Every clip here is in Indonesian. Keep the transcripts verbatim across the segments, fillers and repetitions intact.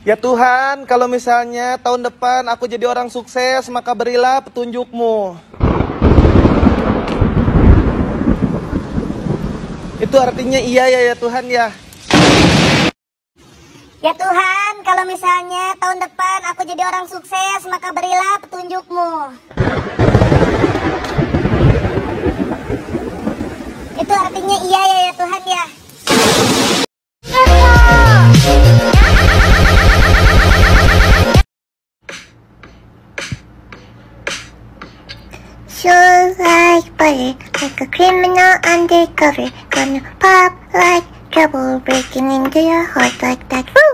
Ya Tuhan, kalau misalnya tahun depan aku jadi orang sukses, maka berilah petunjuk-Mu. Itu artinya iya ya ya Tuhan ya. Ya Tuhan, kalau misalnya tahun depan aku jadi orang sukses, maka berilah petunjuk-Mu. Itu artinya iya ya ya Tuhan ya. Sure like butter, like a criminal undercover. Gonna pop like trouble, breaking into your heart like that. Woo!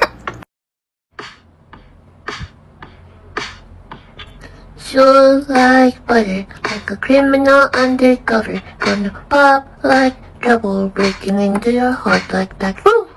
Sure like butter, like a criminal undercover. Gonna pop like trouble, breaking into your heart like that. Woo!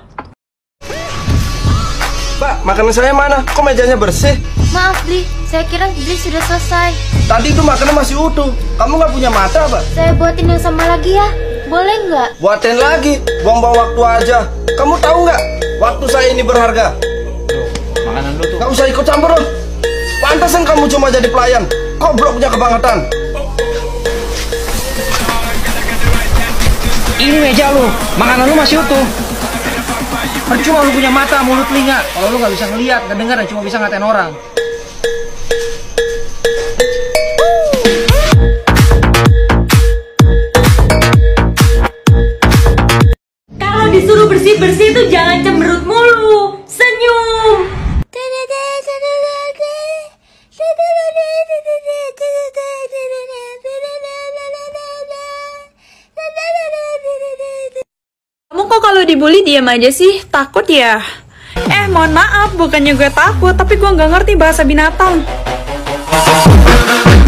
Mbak, makanan saya mana? Kok mejanya bersih? Maaf, Bli. Saya kira Bli sudah selesai. Tadi itu makanan masih utuh. Kamu nggak punya mata, Pak? Saya buatin yang sama lagi ya. Boleh nggak? Buatin lagi. Buang-buang waktu aja. Kamu tahu nggak? Waktu saya ini berharga. Tuh, makanan lu tuh. Gak usah ikut campur loh. Pantasan kamu cuma jadi pelayan. Gobloknya kebangetan. Ini meja lu. Makanan lu masih utuh. Percuma lu punya mata, mulut, telinga. Kalau lu nggak bisa ngeliat, nggak dengar, dan cuma bisa ngatain orang. Kalau disuruh bersih-bersih tuh jangan cemberut mulu. Senyum. Kamu kok kalau dibully diam aja sih? Takut ya? Eh, mohon maaf, bukannya gue takut, tapi gue nggak ngerti bahasa binatang.